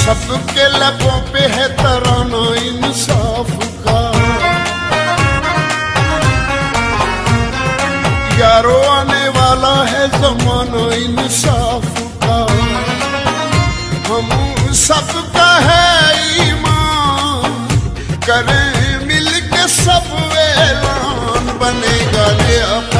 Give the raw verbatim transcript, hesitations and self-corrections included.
सबके लबों पे है तराना इंसाफ का। यारो आने वाला है ज़माना इंसाफ का। हम सबका है ईमान, करें मिल के सब ऐलान, बनेगा ये